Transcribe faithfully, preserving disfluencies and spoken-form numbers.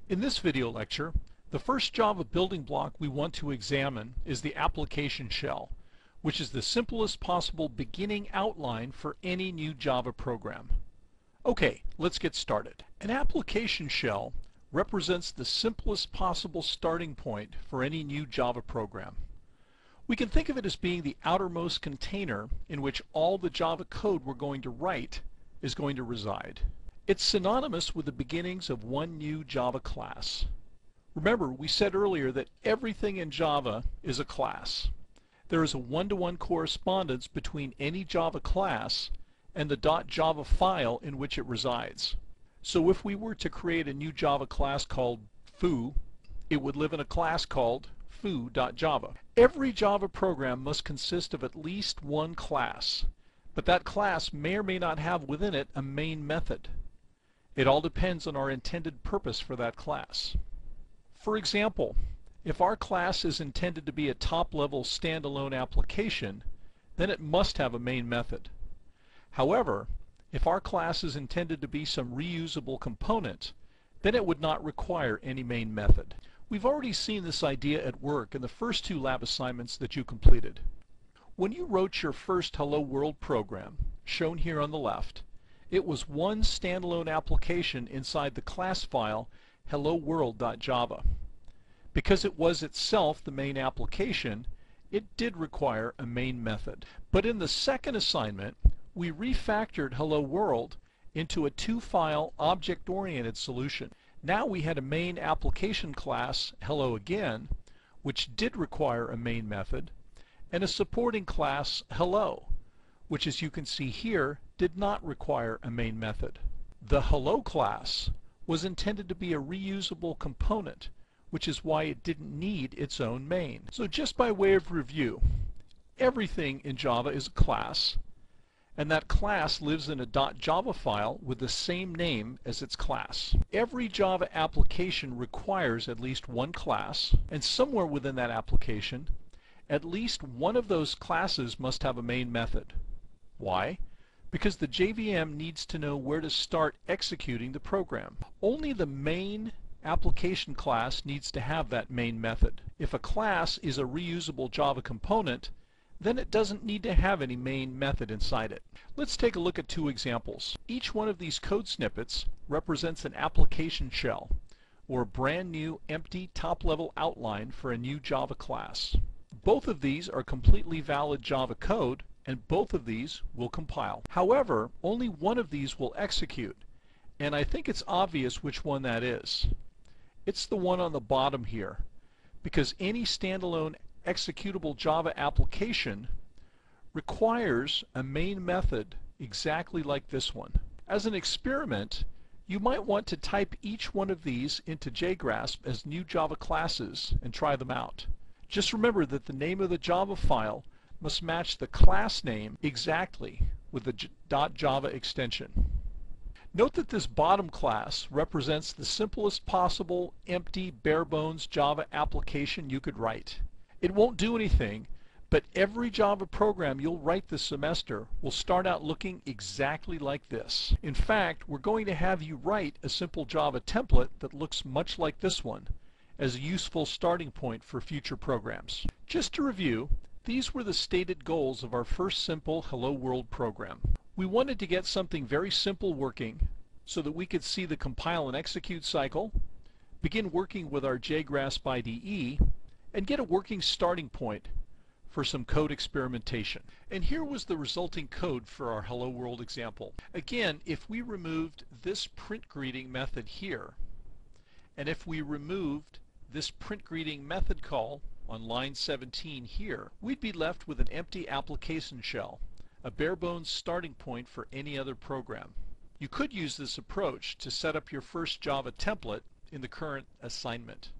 In this video lecture, the first Java building block we want to examine is the application shell, which is the simplest possible beginning outline for any new Java program. Okay, let's get started. An application shell represents the simplest possible starting point for any new Java program. We can think of it as being the outermost container in which all the Java code we're going to write is going to reside. It's synonymous with the beginnings of one new Java class. Remember, we said earlier that everything in Java is a class. There is a one-to-one correspondence between any Java class and the .java file in which it resides. So if we were to create a new Java class called foo, it would live in a class called foo.java. Every Java program must consist of at least one class, but that class may or may not have within it a main method. It all depends on our intended purpose for that class. For example, if our class is intended to be a top-level standalone application, then it must have a main method. However, if our class is intended to be some reusable component, then it would not require any main method. We've already seen this idea at work in the first two lab assignments that you completed. When you wrote your first Hello World program, shown here on the left, it was one standalone application inside the class file hello world.java. Because it was itself the main application, it did require a main method. But in the second assignment, we refactored Hello World into a two-file object-oriented solution. Now we had a main application class, Hello Again, which did require a main method, and a supporting class, Hello, which, as you can see here, did not require a main method. The Hello class was intended to be a reusable component, which is why it didn't need its own main. So just by way of review, everything in Java is a class, and that class lives in a .java file with the same name as its class. Every Java application requires at least one class, and somewhere within that application, at least one of those classes must have a main method. Why? Because the J V M needs to know where to start executing the program. Only the main application class needs to have that main method. If a class is a reusable Java component, then it doesn't need to have any main method inside it. Let's take a look at two examples. Each one of these code snippets represents an application shell, or a brand new empty top-level outline for a new Java class. Both of these are completely valid Java code, and both of these will compile. However, only one of these will execute, and I think it's obvious which one that is. It's the one on the bottom here, because any standalone executable Java application requires a main method exactly like this one. As an experiment, you might want to type each one of these into JGrasp as new Java classes and try them out. Just remember that the name of the Java file must match the class name exactly with the .java extension. Note that this bottom class represents the simplest possible empty, bare-bones Java application you could write. It won't do anything, but every Java program you'll write this semester will start out looking exactly like this. In fact, we're going to have you write a simple Java template that looks much like this one as a useful starting point for future programs. Just to review, these were the stated goals of our first simple Hello World program. We wanted to get something very simple working so that we could see the compile and execute cycle, begin working with our JGrasp I D E, and get a working starting point for some code experimentation. And here was the resulting code for our Hello World example. Again, if we removed this print greeting method here, and if we removed this print greeting method call on line seventeen here, we'd be left with an empty application shell, a bare-bones starting point for any other program. You could use this approach to set up your first Java template in the current assignment.